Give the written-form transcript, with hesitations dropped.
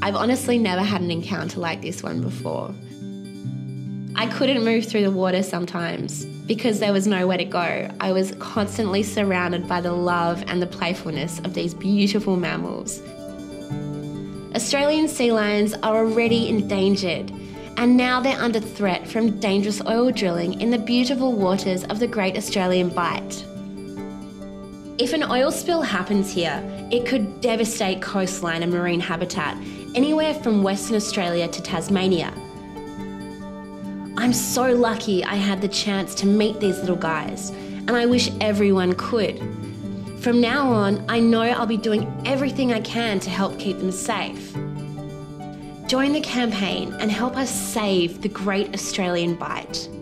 I've honestly never had an encounter like this one before. I couldn't move through the water sometimes because there was nowhere to go. I was constantly surrounded by the love and the playfulness of these beautiful mammals. Australian sea lions are already endangered, and now they're under threat from dangerous oil drilling in the beautiful waters of the Great Australian Bight. If an oil spill happens here, it could devastate coastline and marine habitat anywhere from Western Australia to Tasmania. I'm so lucky I had the chance to meet these little guys, and I wish everyone could. From now on, I know I'll be doing everything I can to help keep them safe. Join the campaign and help us save the Great Australian Bight.